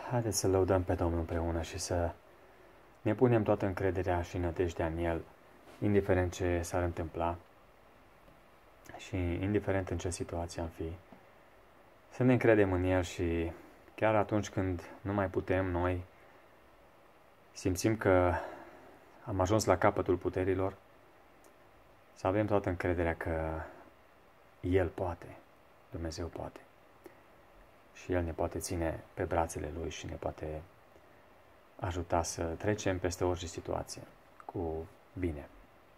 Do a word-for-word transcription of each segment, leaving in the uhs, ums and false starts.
Haideți să lăudăm pe Domnul împreună și să ne punem toată încrederea și nădejdea în El, indiferent ce s-ar întâmpla și indiferent în ce situație am fi. Să ne încredem în El și chiar atunci când nu mai putem noi, simțim că am ajuns la capătul puterilor, să avem toată încrederea că El poate, Dumnezeu poate. Și El ne poate ține pe brațele Lui și ne poate ajuta să trecem peste orice situație cu bine.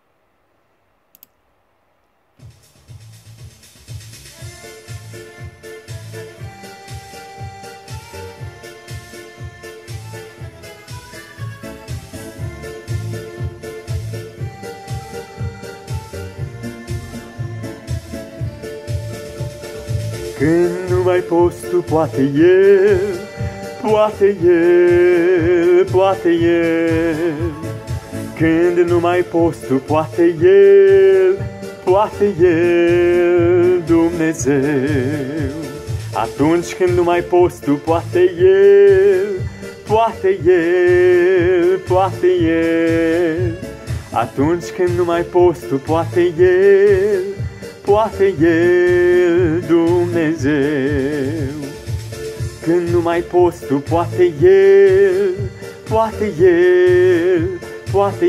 Când nu mai poți tu, poate El, poate El, poate El. Când nu mai poți tu, poate El, poate El, Dumnezeu. Atunci când nu mai poți tu, poate El, poate El, poate El. Atunci când nu mai poți tu, poate El, poate El, Dumnezeu. Când nu mai poți tu, poate El, poate El, poate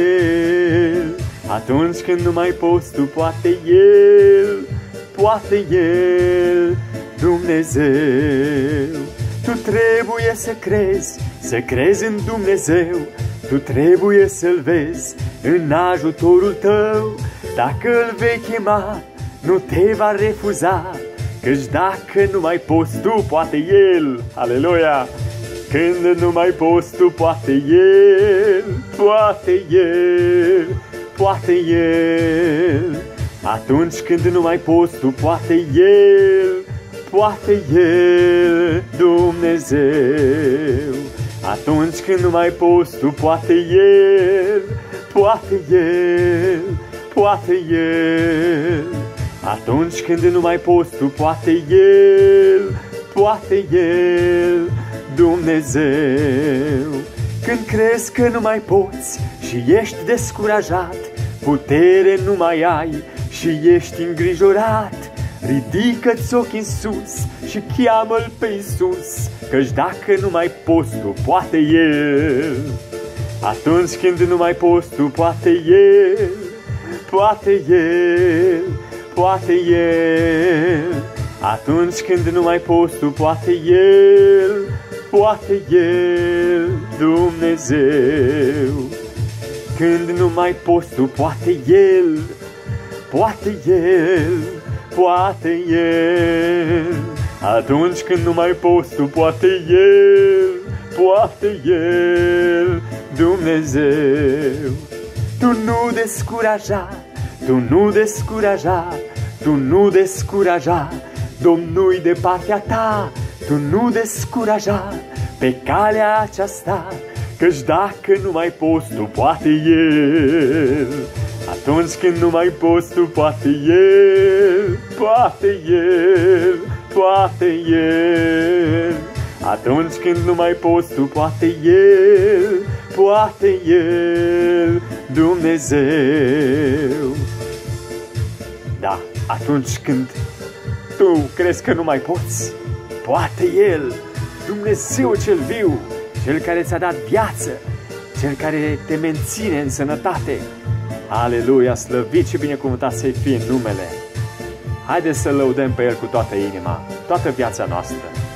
El. Atunci când nu mai poți tu, poate El, poate El, Dumnezeu. Tu trebuie să crezi, să crezi în Dumnezeu. Tu trebuie să-L vezi în ajutorul tău. Dacă Îl vei chema, nu te va refuza, căci dacă nu mai poți tu, poate El, aleluia! Când nu mai poți tu, poate El, poate El, poate El. Atunci când nu mai poți tu, poate El, poate El, Dumnezeu. Atunci când nu mai poți tu, poate El, poate El, poate El. Atunci când nu mai poți tu, poate El, poate El, Dumnezeu. Când crezi că nu mai poți și ești descurajat, putere nu mai ai și ești îngrijorat, ridică-ți ochii în sus și cheamă-L pe Iisus, căci dacă nu mai poți tu, poate El. Atunci când nu mai poți tu, poate El, poate El, poate El. Atunci când nu mai poți tu, poate El, poate El, Dumnezeu. Când nu mai poți tu, poate El, poate El, poate El. Atunci când nu mai poți tu, poate El, poate El, Dumnezeu. Tu nu descuraja, tu nu descuraja, tu nu descuraja, Domnul-i de partea ta. Tu nu descuraja pe calea aceasta, căci dacă nu mai poți tu, poate El. Atunci când nu mai poți tu, poate El, poate El, poate El. Atunci când nu mai poți tu, poate El, poate El, Dumnezeu. Da, atunci când tu crezi că nu mai poți, poate El, Dumnezeu cel viu, Cel care ți-a dat viață, Cel care te menține în sănătate. Aleluia, slăvit și binecuvântat să-i fie numele. Haideți să lăudăm pe El cu toată inima, toată viața noastră.